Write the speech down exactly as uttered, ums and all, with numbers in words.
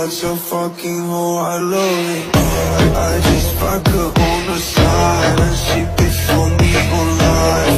such a fucking hoe, I love it. I, I just fuck her on the side, and she bitch for me online.